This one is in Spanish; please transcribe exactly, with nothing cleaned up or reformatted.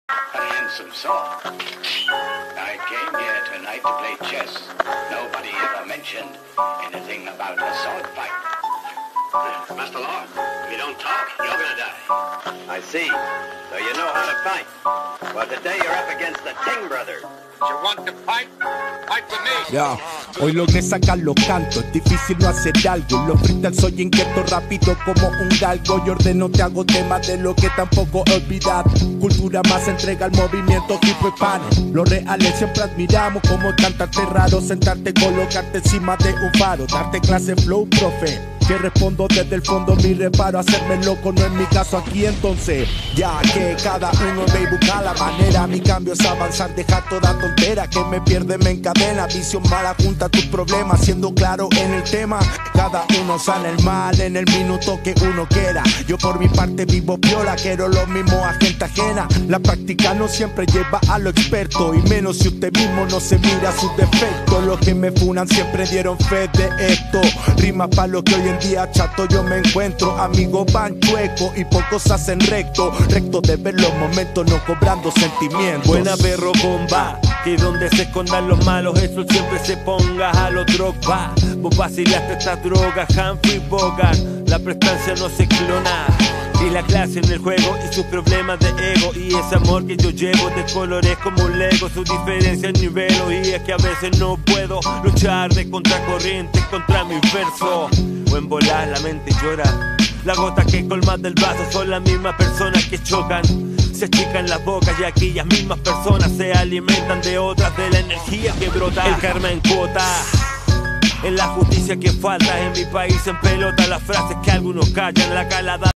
A handsome song. I came here tonight to play chess. Nobody ever mentioned anything about a sword fight. Master Law, if you don't talk, you're gonna die. I see. So you know how to fight. Well, today you're up against the Ting brothers. You want to fight? Fight with me. Yeah. Hoy logré sacar los cantos, es difícil no hacer algo. Los freestyle soy inquieto, rápido como un galgo. Y ordeno, te hago temas de lo que tampoco he olvidado. Cultura más entrega al movimiento hip hispano. Los reales siempre admiramos como cantarte raro. Sentarte, colocarte encima de un faro. Darte clase flow, profe. Que respondo desde el fondo mi reparo. Hacerme loco no es mi caso aquí entonces. Ya que cada uno ve y busca la manera. Mi cambio es avanzar, dejar toda tontera que me pierde, me encadena. Visión mala junta tus problemas, siendo claro en el tema. Cada uno sale el mal en el minuto que uno quiera. Yo por mi parte vivo piola, quiero lo mismo a gente ajena. La práctica no siempre lleva a lo experto, y menos si usted mismo no se mira sus defectos. Los que me funan siempre dieron fe de esto. Rima pa' lo que hoy en día chato yo me encuentro. Amigos van chuecos y pocos hacen recto. Recto de ver los momentos, no cobrando sentimientos. Buena perro bomba, que donde se escondan los malos, eso siempre se ponga a los Drogba. Vos vacilaste estas drogas, Humphrey Bogart. La prestancia no se clona, y la clase en el juego y sus problemas de ego. Y ese amor que yo llevo de colores como un Lego. Su diferencia en nivel, y es que a veces no puedo luchar de contracorriente contra mis versos. O en volar la mente llora. La gota que colma del vaso son las mismas personas que chocan. Se achican las bocas y aquellas mismas personas se alimentan de otras, de la energía que brota. El karma en cuota, en la justicia que falta. En mi país en pelota las frases que algunos callan. La calada